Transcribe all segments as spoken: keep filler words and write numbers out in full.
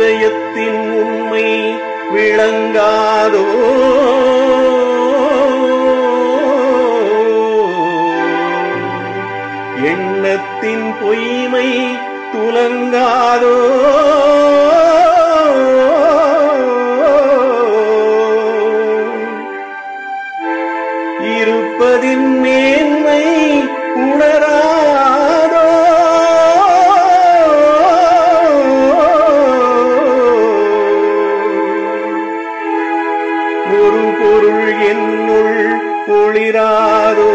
இதயத்தின் உண்மை விளங்காதோ எண்ணத்தின் பொய்மை துலங்காதோ இருப்பதின் மேன்மை உணராதோ ஒரு பொருள் என்னுள் ஒளிராதோ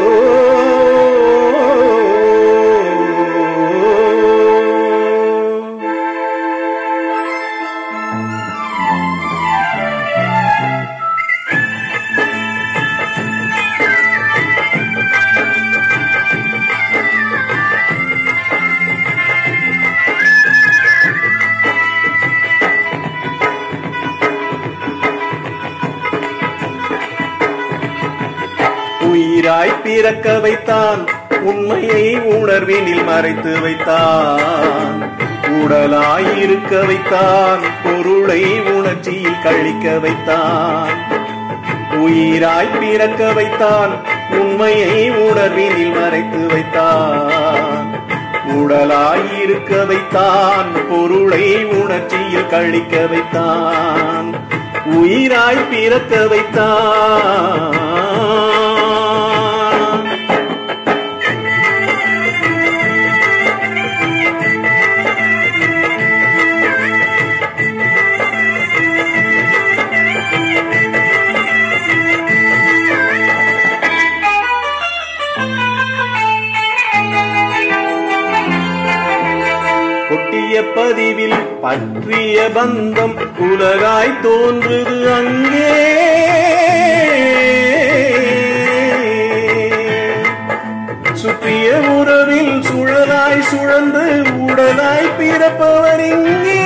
உயிராய் பிறக்க வைத்தான் உண்மையை உணர்வினில் மறைத்து வைத்தான் உடலாய் இருக்க வைத்தான் பொருளை உணர்ச்சியில் கழிக்க வைத்தான் உயிராய் பிறக்க வைத்தான் உண்மையை உணர்வினில் மறைத்து வைத்தான் உடலாய் இருக்க வைத்தான் பொருளை உணர்ச்சியில் கழிக்க வைத்தான் உயிராய் பிறக்க வைத்தான் கொட்டிய பதிவில் பற்றிய பந்தம் உலகாய் தோன்றுது அங்கே சுற்றிய உறவில் சுழலாய் சுழன்று உடலாய் பிறப்பவர் இங்கே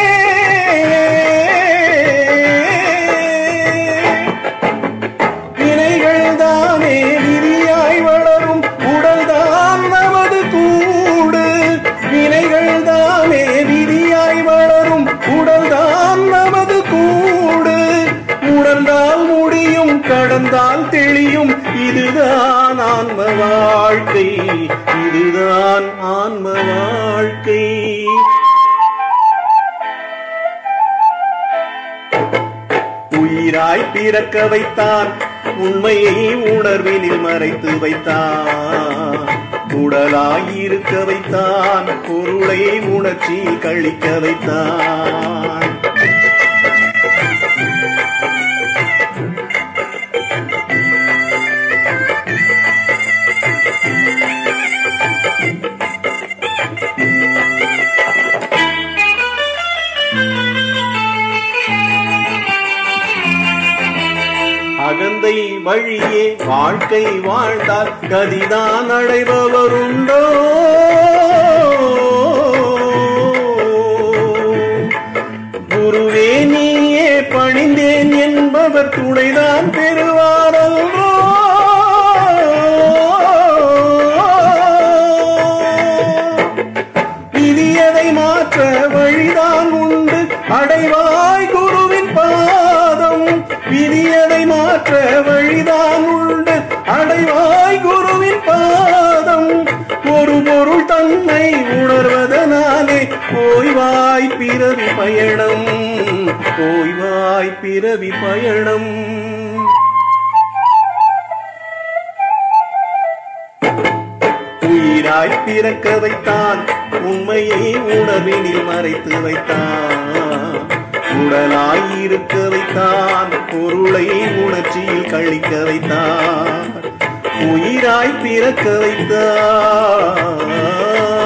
வினைகள் தானே விதியாய் வளரும் உடல்தான் நமது கூடு வினைகள் தானே விதியாய் வளரும் உடல்தான் நமது கூடு உணர்ந்தால் முடியும் கடந்தால் தெளியும் இதுதான் ஆன்ம வாழ்க்கை இதுதான் ஆன்ம வாழ்க்கை உயிராய் பிறக்க வைத்தான் உண்மையை உணர்வினில் மறைத்து வைத்தான் உடலாய் இருக்க வைத்தான் பொருளை உணர்ச்சி கழிக்க வைத்தான் அகந்தை வழியே வாழ்க்கை வாழ்ந்தால் கதிதான் அடைபவருண்டோ குருவே நீயே பணிந்தேன் என்பவர் துணைதான் பெறுவாரோ விதியதை மாற்ற வழிதான் உண்டு அடைவாய் குருவின் பாதம் விதியதை மாற்ற வழிதான் உண்டு அடைவாய் குருவின் பாதம் ஒரு பொருள் தன்னை உணர்வதனாலே ஓய்வாய் பிறவி பயணம் ஓய்வாய் பிறவி பயணம் உயிராய் பிறக்க வைத்தான் உண்மையை உணர்வினில் மறைத்து வைத்தான் உடலாய் இருக்க வைத்தான் பொருளை உணர்ச்சியில் கழிக்க வைத்தான் உயிராய் பிறக்க வைத்தான்